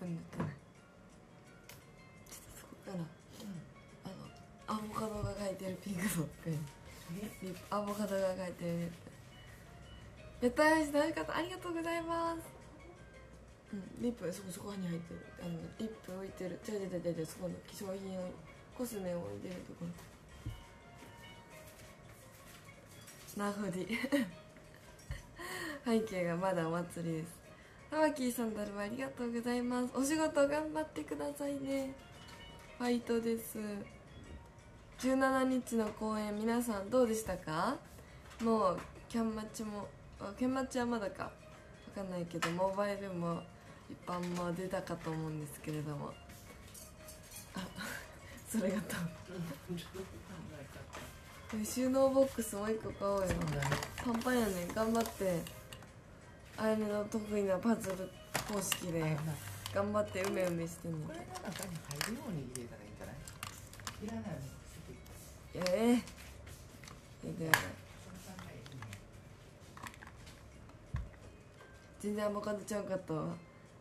分塗ってない。ちょっとそこから、アボカドが描いてるピンクのリップ、アボカドが描いてるリップ。やったー、楽しかった、ありがとうございます。リップそこに入ってる、リップ置いてる、じゃそこの化粧品をコスメを置いてるところ。ナフディ背景がまだお祭りです。ハワキーさん、だるまありがとうございます。お仕事頑張ってくださいね。ファイトです。17日の公演、皆さんどうでしたか？もうキャンマッチはまだか分かんないけど、モバイルも一般も出たかと思うんですけれども、それがと収納ボックスもう一個買おうよ。パンパンやねん。頑張ってあやめの得意なパズル方式で頑張ってうめうめしてんねん。 これの中に入るように入れたらいいんじゃない？いらないの全然アボカドちゃうかったわ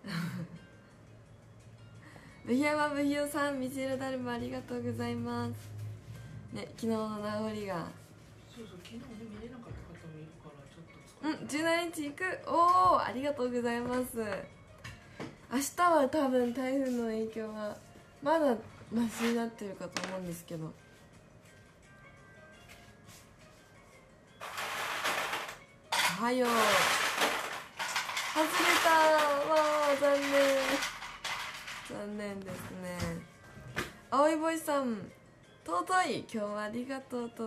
ブヒヤマブヒヨさん、ミセルダルマありがとうございますね。昨日の名残が、 そう昨日ね見れなかった方もいるからちょっと 17日行く。おお、ありがとうございます。明日は多分台風の影響はまだマシになってるかと思うんですけど、おはよう。外れた。わあ、残念ですね。青いボイさん、尊い、今日はありがとう。尊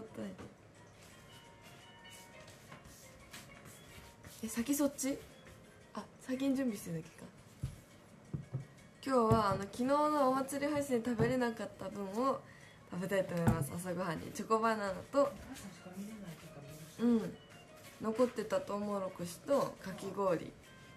い。先そっち、先に準備してるだけか。今日は昨日のお祭り配信で食べれなかった分を食べたいと思います。朝ごはんにチョコバナナと残ってたトウモロコシとかき氷。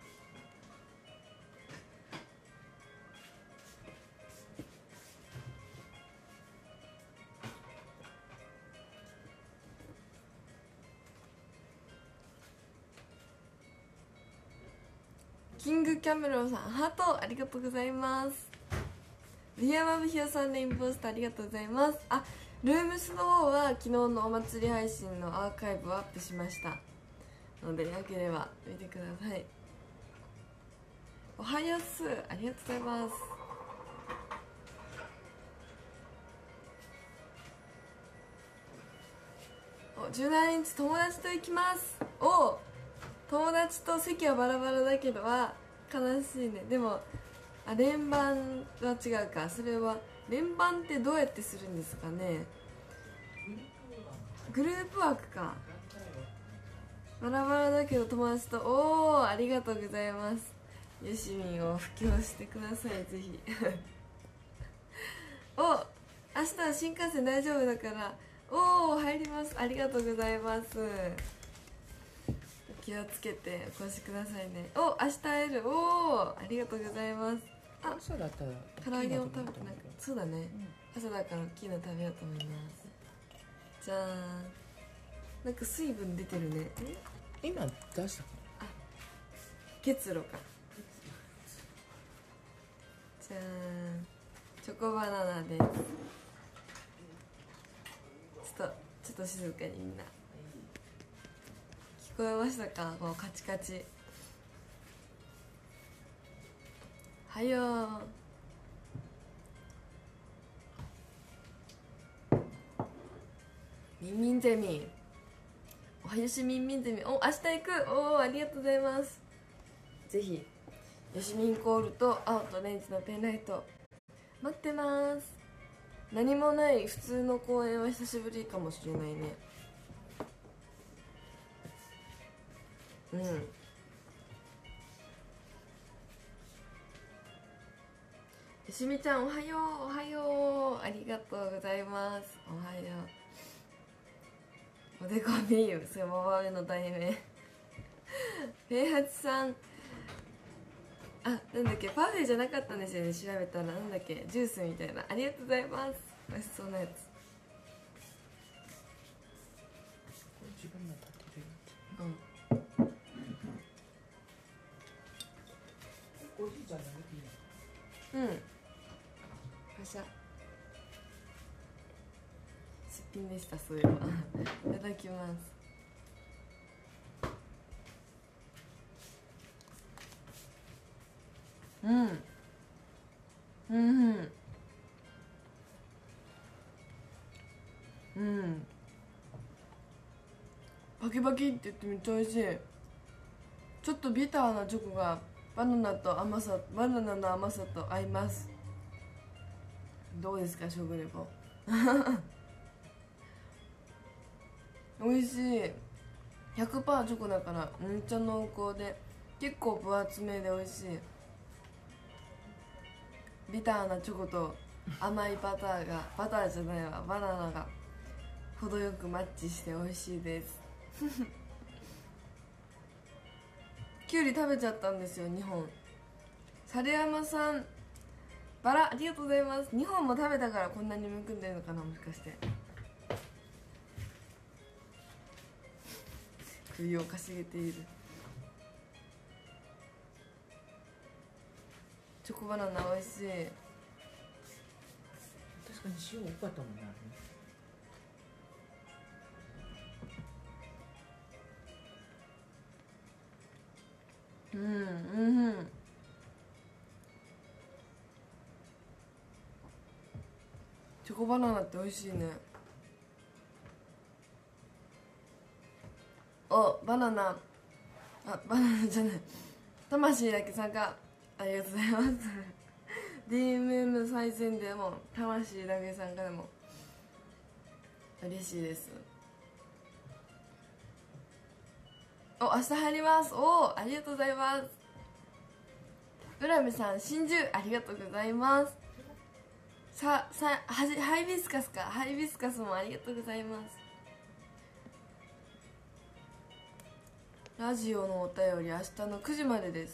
キングキャメロンさん、ハートありがとうございます。リアマブヒヨさん、レインボースターありがとうございます。ルームスの方は昨日のお祭り配信のアーカイブをアップしましたので、よければ見てください。おはようっす、ありがとうございます。17日友達と行きます。友達と席はバラバラだけどは悲しいね。でも連番は違うか。それは連番ってどうやってするんですかね。グループワークか。バラバラだけど友達と。ありがとうございます。よしみんを布教してください、ぜひ明日は新幹線大丈夫だから。入ります。ありがとうございます。気をつけてお越しくださいね。明日会える。ありがとうございます。 朝だったら唐揚げを食べてない。そうだね、朝だから大きいの食べようと思います。じゃあなんか水分出てるね。 今出したか結露か。じゃあチョコバナナです。ちょっと静かにみんな聞こえましたか？こうカチカチ。はよミンミンゼミ、おはよしミンミンゼミ。明日行く。ありがとうございます。ぜひよしみんコールと青とレンジのペンライト待ってます。何もない普通の公園は久しぶりかもしれないね。よしみちゃん、おはよう。ありがとうございます。おはよう。おでこビーム、それモバメの題名平八さん、なんだっけ、パフェじゃなかったんですよね。調べたらなんだっけ、ジュースみたいな。ありがとうございます。美味しそうなやつ。 自分の立てるおじいちゃんの見ていいの？ うんパシャすっぴんでした。そういえばいただきます。うんうんうんパキパキって言ってめっちゃ美味しい。ちょっとビターなチョコがバナナの甘さと合います。どうですか食レポ美味しい。 100% チョコだからめっちゃ濃厚で結構分厚めで美味しい。ビターなチョコと甘いバターじゃないわバナナが程よくマッチして美味しいですきゅうり食べちゃったんですよ2本。猿山さんバラありがとうございます。2本も食べたからこんなにむくんでるのかな、もしかして首をかしげている。チョコバナナ美味しい。 確かに塩多かったもんね、あれね。 うんチョコバナナって美味しいね。バナナじゃない魂だけ参加ありがとうございますDMM 再戦でも魂だけ参加でも嬉しいです。明日入ります。ありがとうございます。浦部さん真珠ありがとうございます。ハイビスカスか。ハイビスカスもありがとうございます。ラジオのお便り明日の9時までです。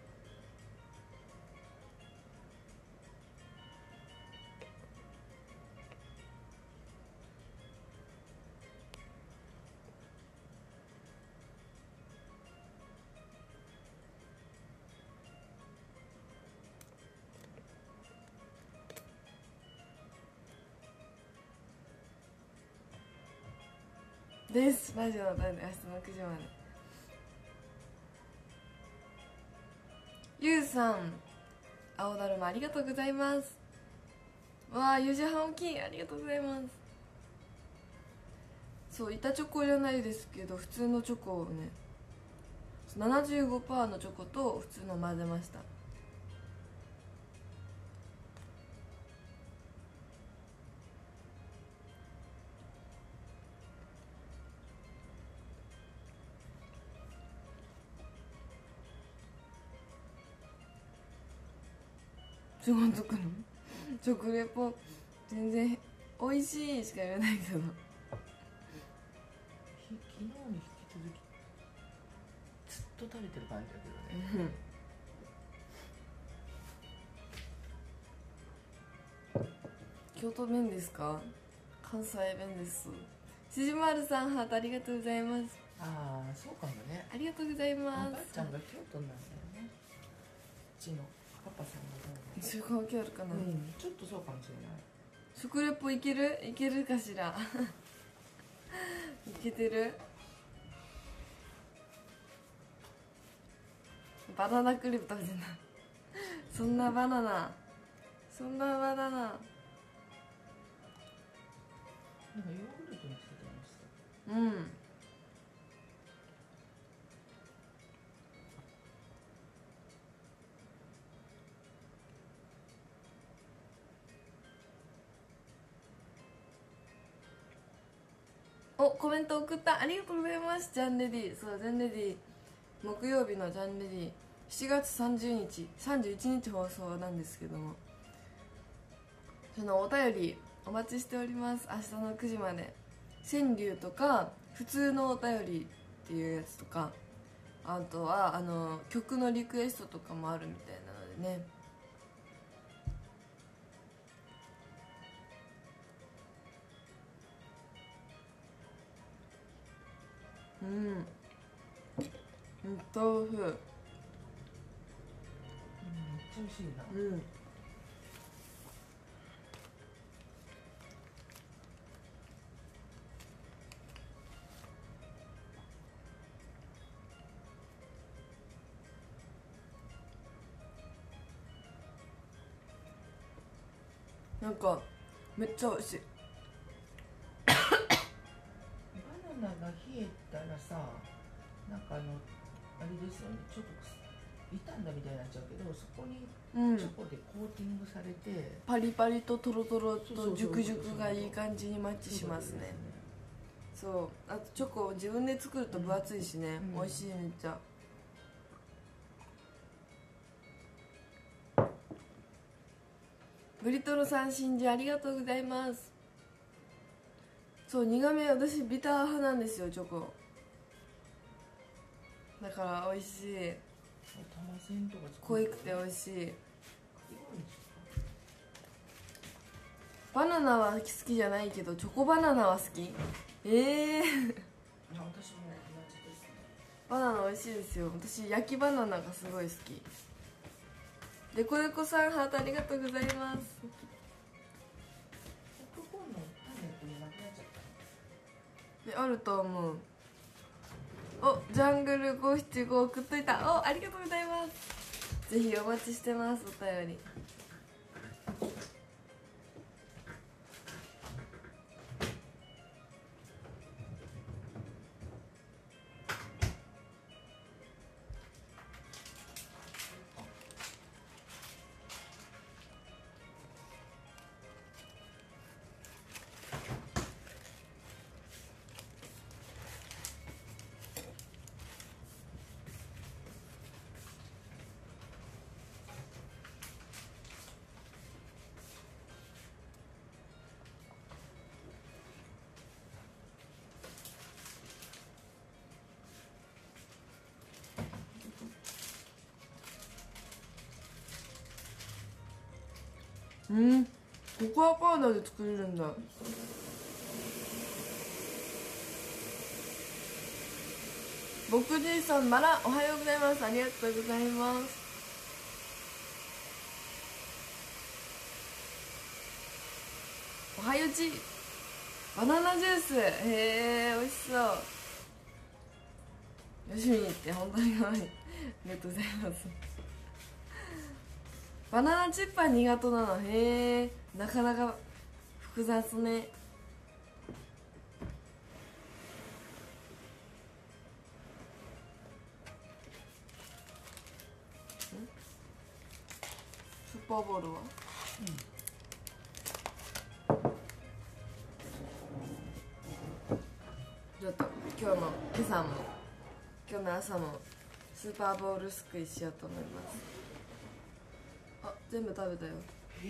です。ラジオのお便り明日の9時まで。ゆうさん青だるまありがとうございます。わあ4時半起きありがとうございます。そう板チョコじゃないですけど普通のチョコをね 75% のチョコと普通の混ぜました。仕事くの食レポ全然美味しいしか言えないけど昨日に引き続きずっと食べてる感じだけどね。 京都弁ですか。関西弁です。しじまるさんハートありがとうございます。 ああ、そうかもね。 ありがとうございまおばあす。 ちゃんが京都なんだよね。うちのパパさんがそういう関係あるかな、 ちょっとそうかもしれない。 食レポいけるかしらいけてる。バナナクリーム食べてないそんなバナナなんかヨーグルトにしてたんですよ。 コメント送った。ありがとうございます。ジャンレディそうジャンレディ木曜日のジャンレディ7月30日31日放送なんですけども、そのお便りお待ちしております。明日の9時まで。川柳とか普通のお便りっていうやつとか、あとは曲のリクエストとかもあるみたいなのでね。豆腐めっちゃ美味しいな。 なんかめっちゃ美味しい。 バナナが冷えたらさ、なんかあれですよね、ちょっと傷んだみたいになっちゃうけど、そこにチョコでコーティングされて、 パリパリとトロトロとジュクジュクがいい感じにマッチしますね。そう、あとチョコを自分で作ると分厚いしね、美味しい。めっちゃブリトロさん、信じありがとうございます。そう、苦め、私ビター派なんですよ、チョコだから美味しい。濃くて美味しい。バナナは好きじゃないけどチョコバナナは好き。 私も同じですね。 バナナ美味しいですよ。私焼きバナナがすごい好き。デコデコさん、ハートありがとうございます。 ポップコーンの種ってなくなっちゃった。 であると思う。お、ジャングル575送っといた。お、ありがとうございます。ぜひお待ちしてます、お便り。ココアパウダーで作れるんだ。僕じいさん、まらおはようございます。ありがとうございます。おはようちバナナジュース、へえ、美味しそう。よしみって本当に可愛い。ありがとうございます。バナナチップは苦手なの。へえ、なかなか複雑ね。スーパーボールは、ちょっと今朝も今日の朝もスーパーボールすくいしようと思います。あ、全部食べたよ。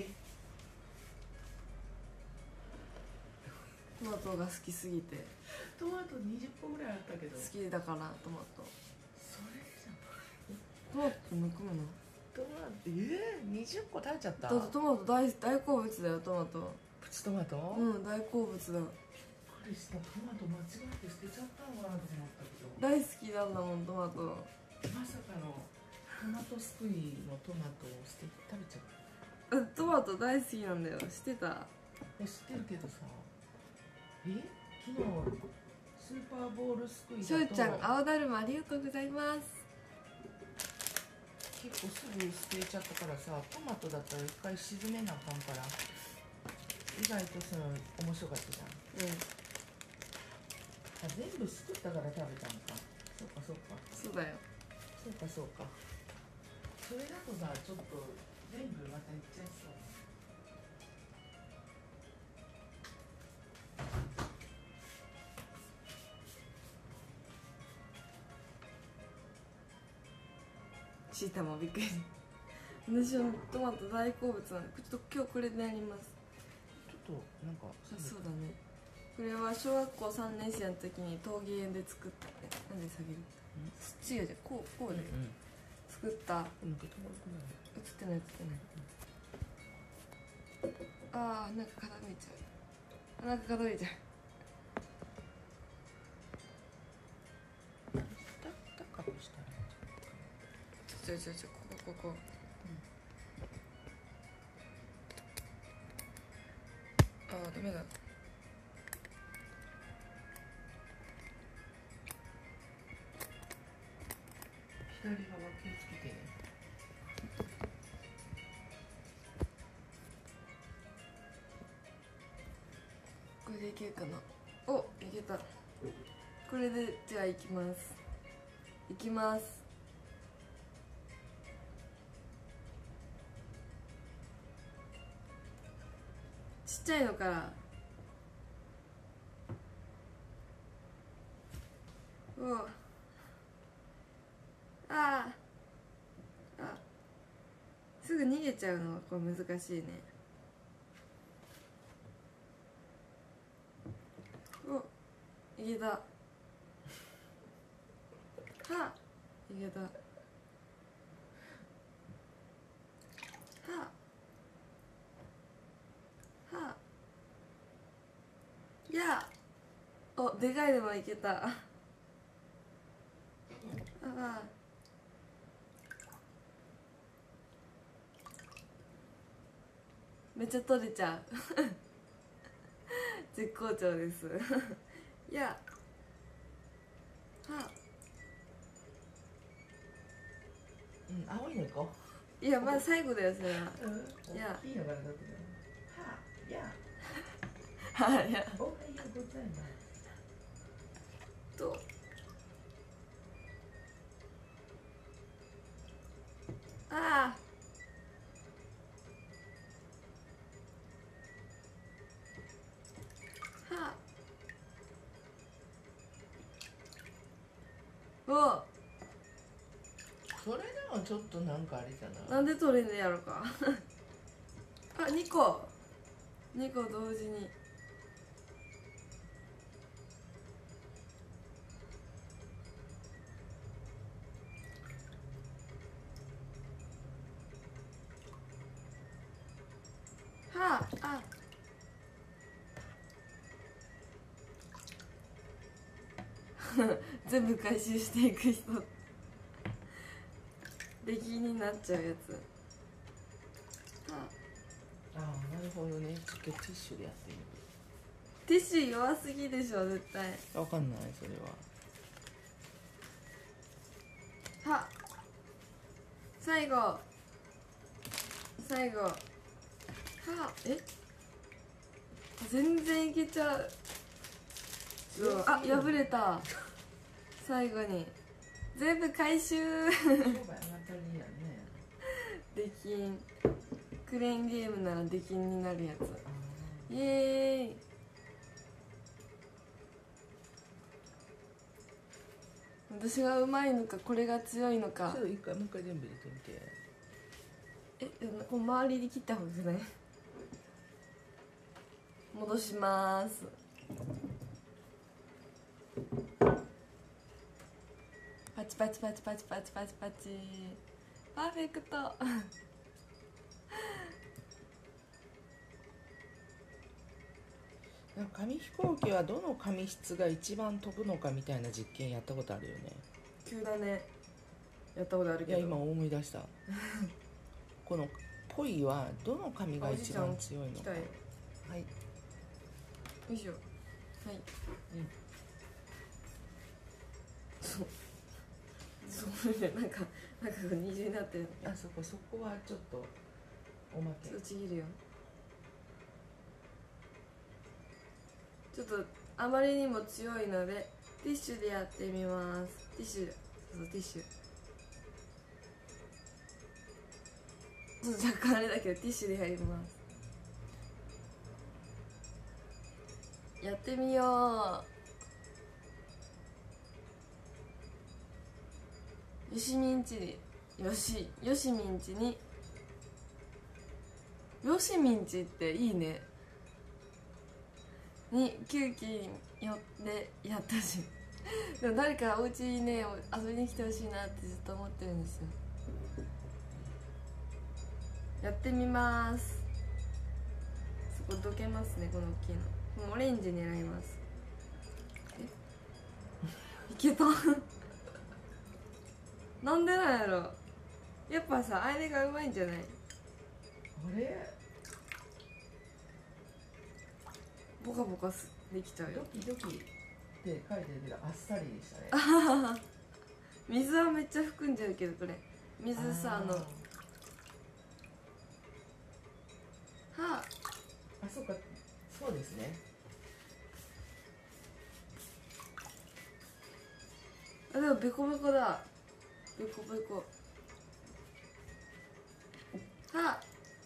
トマトが好きすぎて。 トマト20個ぐらいあったけど。 好きだからトマト。 それじゃトマトむくむの？ トマト20個食べちゃった。 だってトマト大好物だよ。トマト。 プチトマト？ 大好物だ。 びっくりした。トマト間違えて捨てちゃったのかなと思ったけど。 大好きなんだもん、トマト。 まさかのトマトすくいのトマトを捨てて食べちゃった。 トマト大好きなんだよ。知ってた？ 知ってるけどさ。昨日スーパーボールすくいだとしょうちゃん、青だるまありがとうございます。 結構すぐ捨てちゃったからさ、トマトだったら一回沈めなあかんから意外とその面白かったじゃん。全部すくったから食べたのか。そうかそうか。 そうだよ。 そうかそうか。それだとさ、ちょっと全部またいっちゃいそう。 シータもびっくり。私はトマト大好物なので、ちょっと今日これでやります。 ちょっとなんかそうだね。これは小学校3年生の時に陶芸で作って、なんで下げる？違うじゃん、こうで作った。映ってない映ってない。ああ、なんか傾いちゃう。なんか傾いちゃう。 高くしたらここ、ああ、ダメだ。 左側気をつけてね。 けるかな。お、いけた。これでじゃあいきます。いきます。ちっちゃいのからおあすぐ逃げちゃうのはこれ難しいね。お、いけた。はあ、いけた。はあはあ、いや、お、でかいのもいけた。ああ、めっちゃ取れちゃう。絶好調です。いや、はあ、 青いの行こいや、まあ最後だよそれは。 う。 いや大きいのからだってはあ、いや、 はい、いやおはようございます。 と、ああ、はあ、お、 それでもちょっとなんかあれじゃない。 なんで取れんねやろか。あ、2個2個同時に。はあ、全部回収していく人、出禁になっちゃうやつ。はあ、 ああ、なるほどね。ちょっとティッシュでやってみる。 ティッシュ弱すぎでしょ絶対。 わかんないそれは。 は、最後最後。はあ、え、全然いけちゃう。あ、破れた。最後に全部回収。 商売上がったりやね。 出禁。クレーンゲームなら出禁になるやつ。 あイエーイ。私がうまいのかこれが強いのあ。 か。 ちょっと一回もう一回全部入れてみて。 でもこう周りに切った方がよくない？戻します。パチパチパチパチパチパチパチ。パーフェクト。 なんか紙飛行機はどの紙質が一番飛ぶのかみたいな実験やったことあるよね。 急だね。やったことあるけど。 いや今思い出した。このポイはどの紙が一番強いのか。はい。 よいしょ。はい。そうね、なんか二重になってる。 あ、そこはちょっとおまけ。 ちょっとちぎるよ。ちょっとあまりにも強いのでティッシュでやってみます。ティッシュ、そうティッシュ。ちょっと若干あれだけどティッシュでやります。やってみよう。よしみんちによしみんちによしみんちっていいね。に9期によってやったし。でも誰かお家にね遊びに来てほしいなってずっと思ってるんですよ。やってみます。そこどけますね。この大きいのもうオレンジ狙います。いけた。なんでなんやろ。やっぱさあれがうまいんじゃない？ あれボカボカできちゃうよ。 ドキドキって書いてるけどあっさりでしたね。 水はめっちゃ含んじゃうけどこれ水さはあ、そうか、そうですね。 あ、でもベコベコだ。ベコベコ。あ、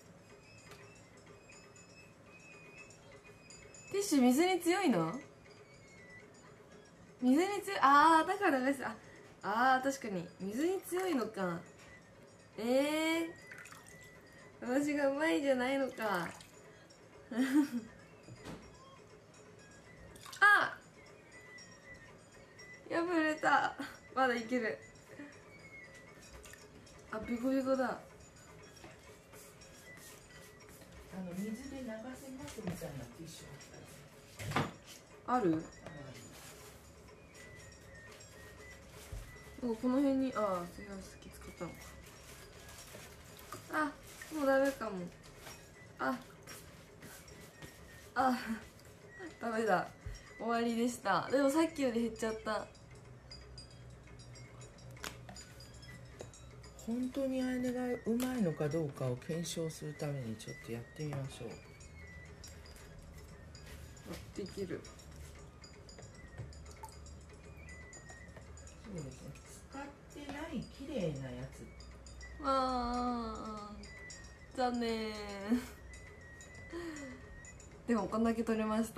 ティッシュ水に強いの？水に強い。ああ、だからです。ああ、確かに水に強いのか。私がうまいじゃないのか。あ、破れた。まだいける。あ、ビコビコだ。 水で流せますみたいなティッシュある？なんかこの辺に、ああ、それが好き使ったのか。あ、もうダメかも。ダメだ。終わりでした。でもさっきより減っちゃった。 本当にあれがうまいのかどうかを検証するためにちょっとやってみましょう。 できる。 そうですね、使ってない綺麗なやつ。 残念。でもこんだけ取れました。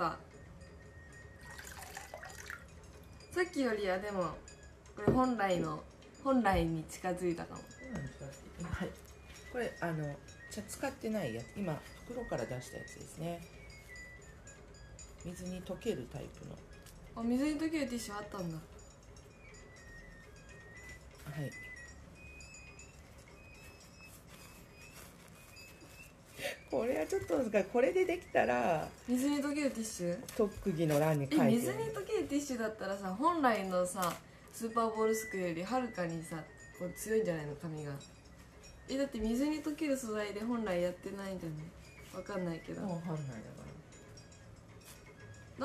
さっきよりはでもこれ本来に近づいたかも。 はい、これじゃ使ってないやつ、今袋から出したやつですね。水に溶けるタイプの。 あ、水に溶けるティッシュあったんだ。 はい。これはちょっとこれでできたら水に溶けるティッシュ、 特技の欄に書いてる。 水に溶けるティッシュだったらさ、本来のさスーパーボールすくいよりはるかにさこう強いんじゃないの、紙が。だって水に溶ける素材で本来やってないんじゃない？わかんないけど。 わかんないだから。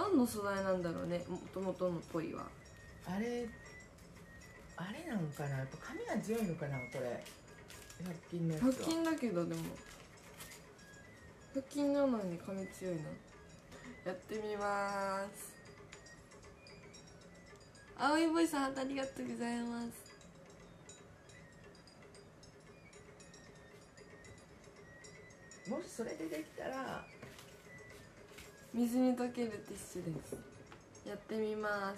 何の素材なんだろうね、もともとのポイは。 あれなんかな、やっぱ紙が強いのかな、これ。100均のやつは。 100均だけど、でも100均なのに紙強いな。やってみます。青いボイさん、ありがとうございます。 もしそれでできたら水に溶けるティッシュです。やってみます。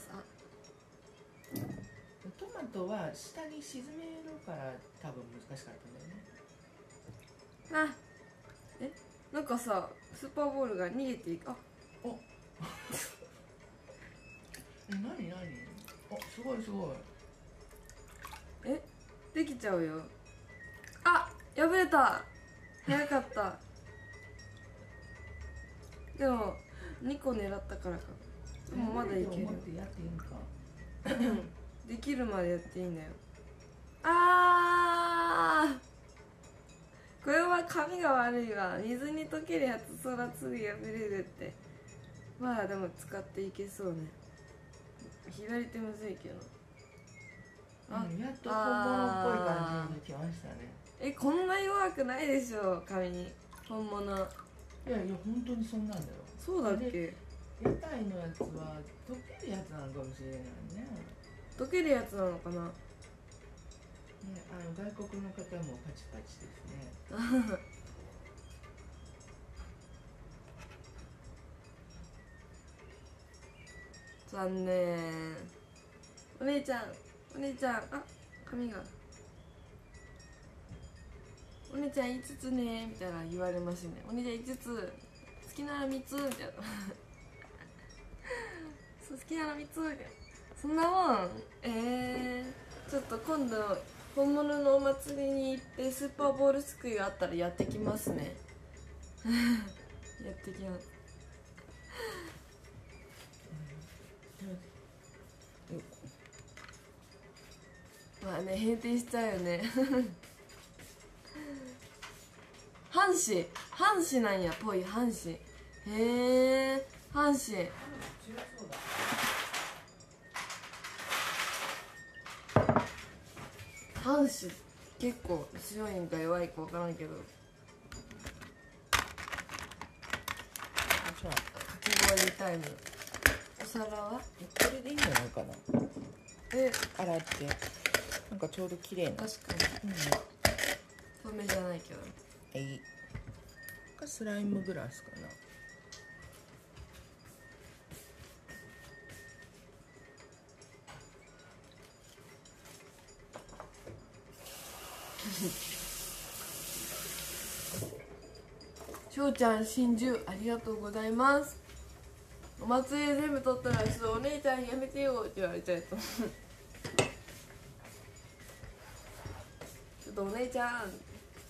トマトは下に沈めるから多分難しかったんだよね。 なんかさ、スーパーボールが逃げていく。 何すごいすごい。 できちゃうよ。破れた。早かったでも2個狙ったからか。でもまだいける。 やっていいんか。 できるまでやっていいんだよ。これは紙が悪いわ。水に溶けるやつ、そらすぐ破れるって。まあでも使っていけそうね。左手むずいけど。 やっと本物っぽい感じに来ましたね。 こんな弱くないでしょ、紙に。本物。 いや本当にそんなんだよ。 そうだっけ。 屋台のやつは溶けるやつなのかもしれないね。 溶けるやつなのかな。 外国の方もパチパチですね。 残念。お姉ちゃん、髪が。お姉ちゃん5つねみたいな言われますね。お姉ちゃん5つ、好きなら3つみたいな。そう、好きなら3つみたいな。そんなもん。ちょっと今度本物のお祭りに行ってスーパーボールすくいがあったらやってきますね。やってきます。まあね、閉店しちゃうよね。半紙なんや、ぽい。半紙。へえ、半紙。半紙結構強いんか弱いか分からんけど。 じゃあかき氷タイム。お皿はこれでいいんじゃないかな。 洗ってなんかちょうど綺麗な。 確かに透明じゃないけど。 スライムグラスかな。 しょうちゃん真珠ありがとうございます。お祭りで全部取ったらちょっとお姉ちゃんやめてよって言われちゃうとちょっとお姉ちゃん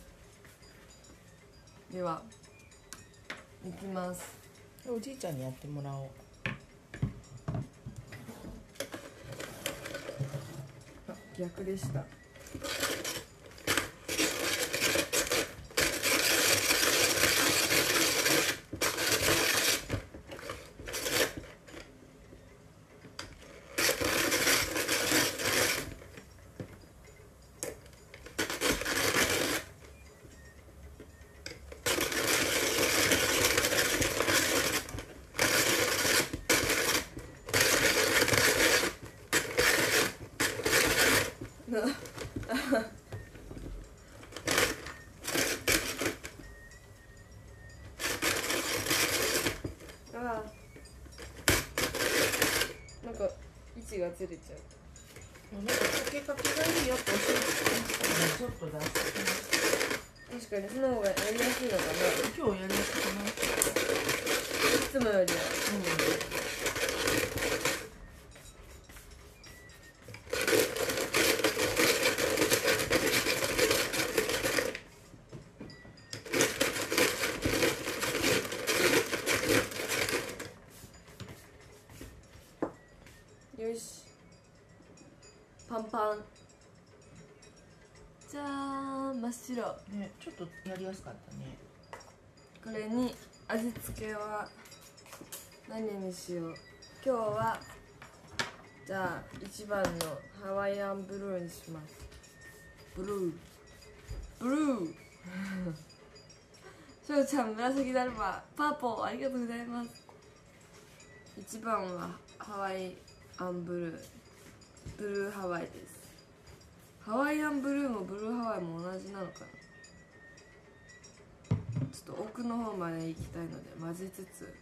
では行きます。 おじいちゃんにやってもらおう。 あ、逆でした。なんか位置がずれちゃう。 なんかかけかけがいいよって教えてちょっと出して確かにその方がやりやすいのかな。 今日やりやすくない？ いつもよりは。よし、パンパン。じゃーん、真っ白。 ね、ちょっとやりやすかったね。 これに味付けは何にしよう。今日はじゃあ1番のハワイアンブルーにします。ブルーブルーしょうちゃん紫だるまパーポーありがとうございます。1番はハワイアンブルー、ブルーハワイです。ハワイアンブルーもブルーハワイも同じなのかな。ちょっと奥の方まで行きたいので混ぜつつ、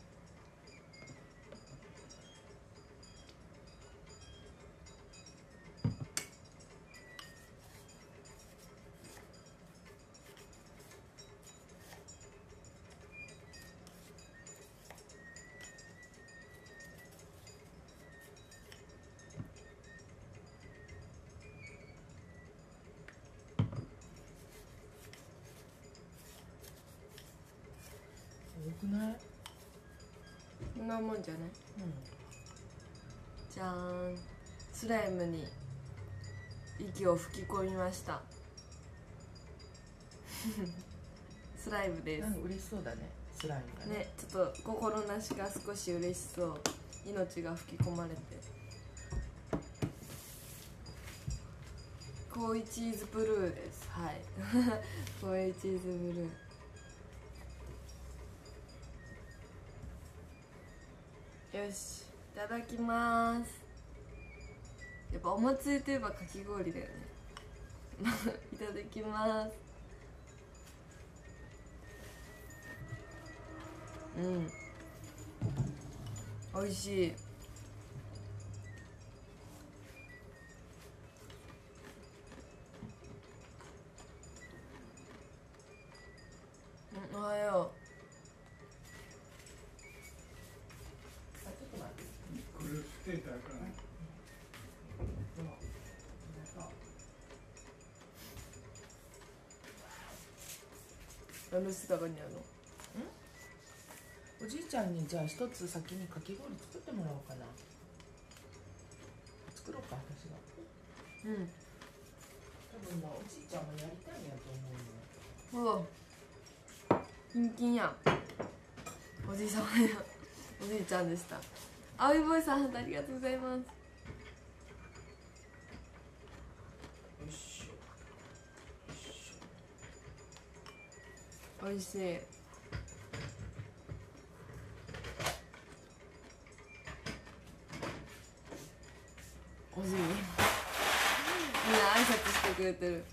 よくない？ こんなもんじゃない？じゃーん、スライムに息を吹き込みましたスライムです。 なんか嬉しそうだね、スライムがね。 ね、ちょっと心なしか少し嬉しそう。命が吹き込まれて。コイチーズブルーです。はいコイチーズブルー。よし、いただきます。やっぱお祭りといえばかき氷だよねいただきます。美味しい。おはよこれ捨てたらあかんね。 う。何してたかにあるの？ おじいちゃんにじゃあ一つ先にかき氷作ってもらおうかな。作ろうか、私が。多分おじいちゃんもやりたいんやと思うの。 うわ、キンキンやん。おじいさんおじいちゃんでした。青いボイさんありがとうございます。 よいしょ。 美味しい。おじいれてる。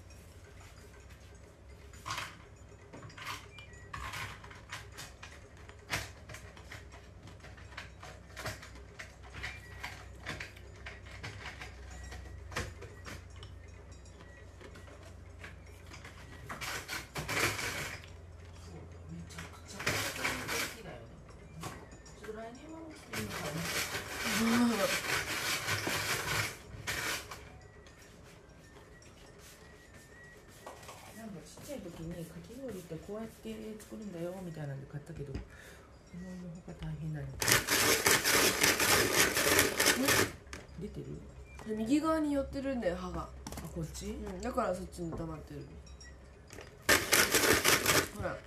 めちゃくちゃ好きだよね。ちょっと来年はもういいのかな。なんかちっちゃい時にかき氷ってこうやって作るんだよみたいなんで買ったけど、思いのほか大変なの。出てる？ 右側に寄ってるんだよ歯が。 あ、こっち？ だからそっちに溜まってる。ほら。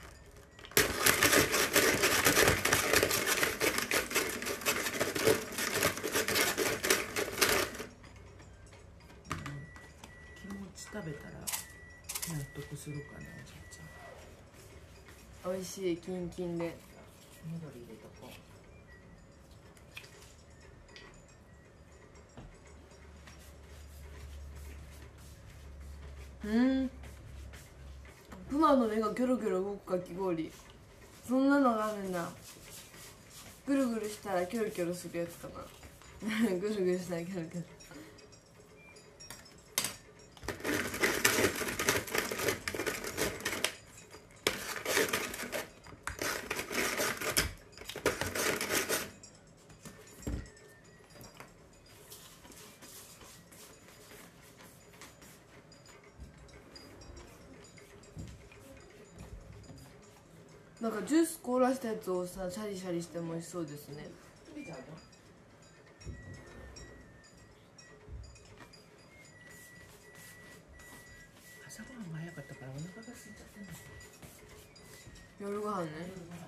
気持ち食べたら納得するかな、おじいちゃん。 美味しい、キンキンで。 緑入れとこう。 クマの目がキョロキョロ動くかき氷、そんなのがあるんだ。ぐるぐるしたらキョロキョロするやつかな。ぐるぐるしたらキョロキョロ。なんかジュース凍らしたやつをさ、シャリシャリしても美味しそうですね。 食べちゃうの？朝ごはんが早かったからお腹が空いちゃってんだ。 夜ご飯ね。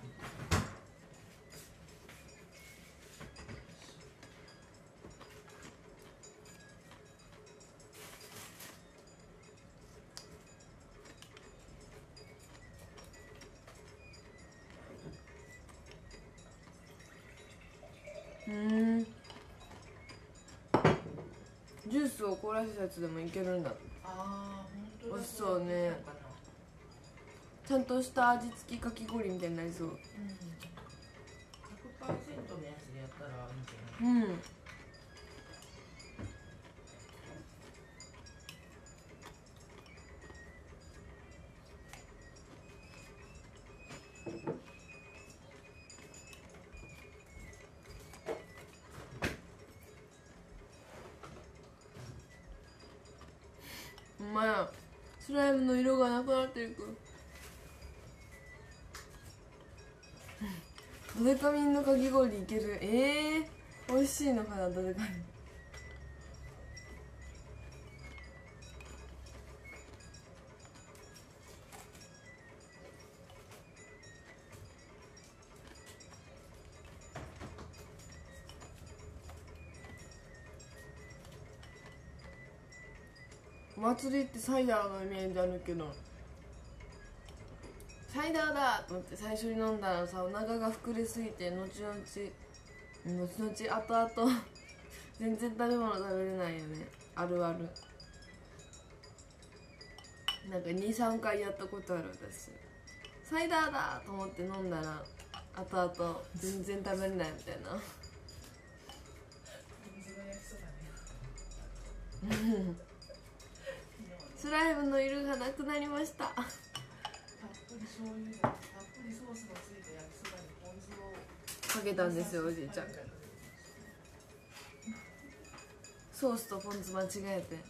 ジュースを凍らしたやつでもいけるんだ。 あー、本当だ。 美味しそうね。ちゃんとした味付きかき氷みたいになりそう。 100%のやつでやったらいいんじゃない？ ほんまや、スライムの色がなくなっていく。ドデカミンのかき氷いける。美味しいのかな、ドデカミン。お祭りってサイダーのイメージあるけど、サイダーだと思って最初に飲んだらさ、お腹が膨れすぎて後々後々全然食べ物食べれないよね。あるある。なんか 2,3 回やったことある私。サイダーだと思って飲んだら後々全然食べれないみたいな。スライムの色がなくなりました。 たっぷり醤油が、たっぷりソースのついた焼きそばにポン酢をかけたんですよ、おじいちゃん。ソースとポン酢間違えて。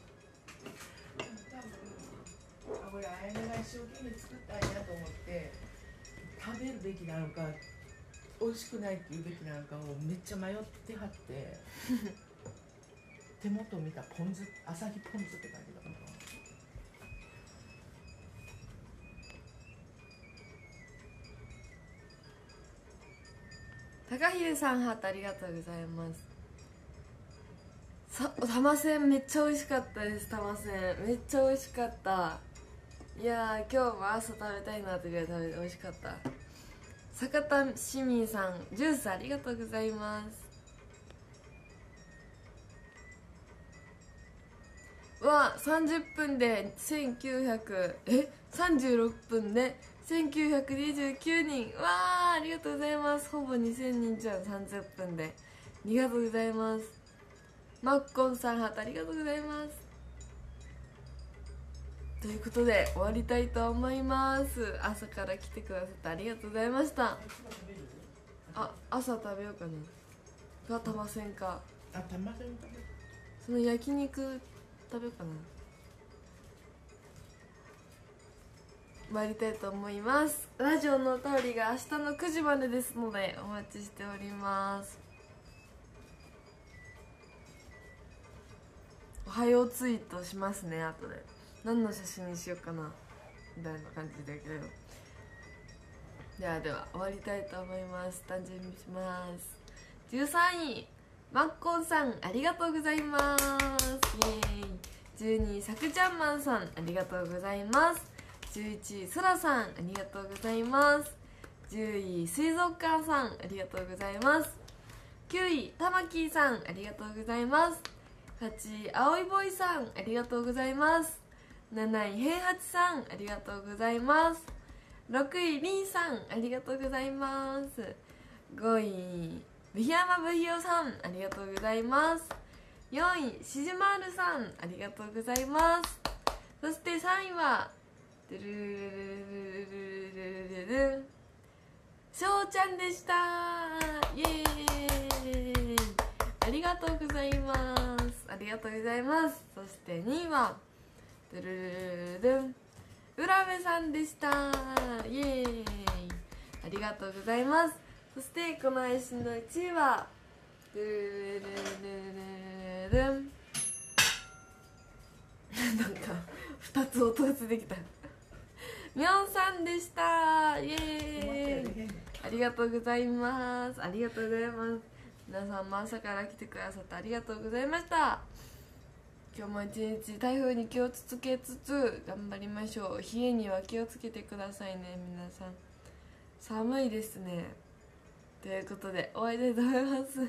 多分これあやねが一生懸命作ったんやと思って食べるべきなのか美味しくないって言うべきなのかをめっちゃ迷ってはって手元見たポン酢、朝日ポン酢って書いてたから。 高秀さんハートありがとうございます。玉せんめっちゃ美味しかったです。玉せんめっちゃ美味しかった。いやー、今日も朝食べたいなってぐらい食べて美味しかった。坂田市民さんジュースありがとうございます。 は30分で36分で1929人。わー、ありがとうございます。ほぼ2000人じゃん。30分でありがとうございます。マッコンさんハートありがとうございます。ということで終わりたいと思います。朝から来てくださってありがとうございました。朝食べようかな。がたませんか。 あ、たません食べる。 その焼肉食べようかな。参りたいと思います。ラジオのお便りが明日の9時までですのでお待ちしております。おはようツイートしますね。後で何の写真にしようかなみたいな感じだけど、では終わりたいと思います。誕生日します。13位マッコンさんありがとうございます。イエーイ。12位さくちゃんマンさんありがとうございます。11位そらさんありがとうございます。10位水族館さんありがとうございます。9位たまきーさんありがとうございます。8位あおいボーイさんありがとうございます。7位平八さんありがとうございます。6位りんさんありがとうございます。5位ブヒヤマブヒヨさんありがとうございます。4位しじまるさんありがとうございます。そして3位はドゥルルルルルルルルルルしょうちゃんでした。イエーイ、ありがとうございます。ありがとうございます。そして2位はドゥルルルルルン浦部さんでした。イエーイ、ありがとうございます。そしてこの配信の1位はドゥルルルルルルルンなんか2つ音が出てきたみょんさんでした。イエーイ、ありがとうございます。ありがとうございます。皆さんも朝から来てくださってありがとうございました。今日も一日台風に気をつけつつ頑張りましょう。冷えには気をつけてくださいね。皆さん寒いですね。ということで終わりたいと思います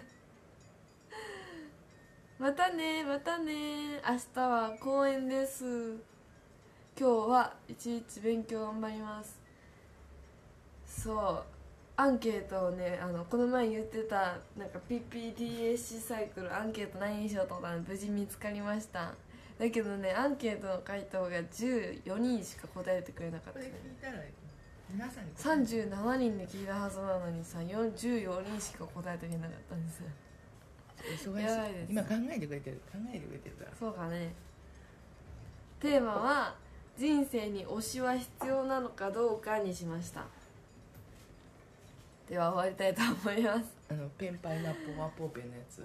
またねまたね。明日は公演です。今日は一日勉強頑張ります。そうアンケートをねこの前言ってたなんか PPDAC サイクルアンケート何にしようとか無事見つかりました。だけどねアンケートの回答が14人しか答えてくれなかったね。 皆さんに 37人で聞いたはずなのにさ14人しか答えてくれなかったんですよ。 忙しい。 やばいです。 今考えてくれてるからそうかね。テーマは人生に推しは必要なのかどうかにしました。では終わりたいと思います。 ペンパイナッポワポーペンのやつ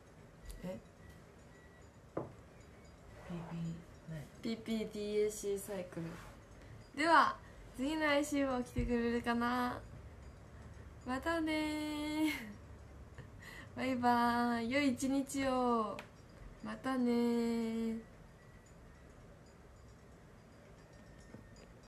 PPDAC サイクルでは次の来週も来てくれるかな。またねバイバーイ、良い一日を。またね。